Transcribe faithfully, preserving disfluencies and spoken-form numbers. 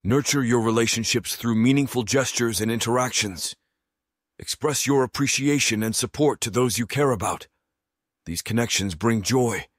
Nurture your relationships through meaningful gestures and interactions. Express your appreciation and support to those you care about. These connections bring joy,